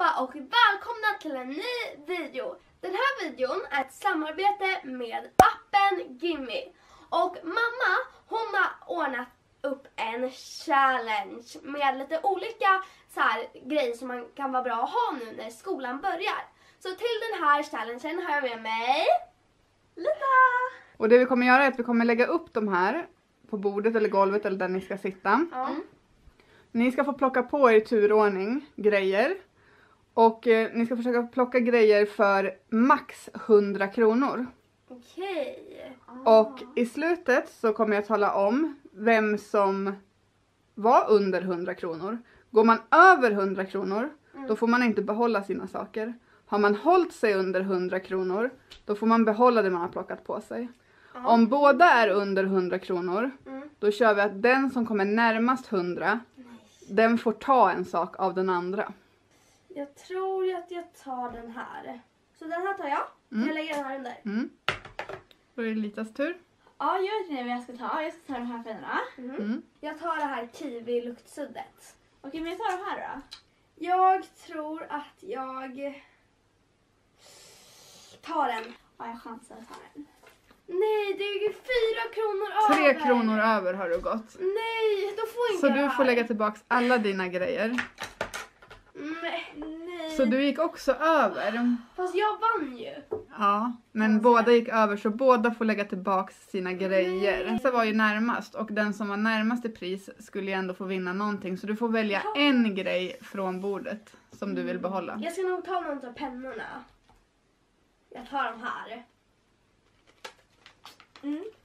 allihopa och välkomna till en ny video. Den här videon är ett samarbete med appen Gimme. Och mamma, hon har ordnat upp en challenge med lite olika grejer som man kan vara bra att ha nu när skolan börjar. Så till den här challengen har jag med mig Lita. Och det vi kommer göra är att vi kommer lägga upp de här på bordet eller golvet eller där ni ska sitta. Ni ska få plocka på er i turordning grejer. Och ni ska försöka plocka grejer för max 100 kronor. Okej. Och i slutet så kommer jag tala om vem som var under 100 kronor. Går man över 100 kronor, då får man inte behålla sina saker. Har man hållit sig under 100 kronor, då får man behålla det man har plockat på sig. Om båda är under 100 kronor, då kör vi att den som kommer närmast 100, den får ta en sak av den andra. Jag tror att jag tar den här. Så den här tar jag. Jag lägger den här under. Då är det Litas tur. Ja, jag vet inte vad jag ska ta. Jag ska ta de här pennorna. Jag tar det här kiwi-luktsuddet. Okej, men jag tar de här då. Jag tror att jag tar den. Ja, jag chansar att ta den. Nej, det är ju 4 kronor 3 över. kronor över har du gått. Nej, då får inte Så jag du det får här. lägga tillbaks alla dina grejer. Nej. Så du gick också över. Fast jag vann ju. Ja, men båda gick över så båda får lägga tillbaks sina grejer. Så var ju närmast och den som var närmast i pris skulle ju ändå få vinna någonting. Så du får välja en grej från bordet som du vill behålla. Jag ska nog ta någon av pennorna. Jag tar de här.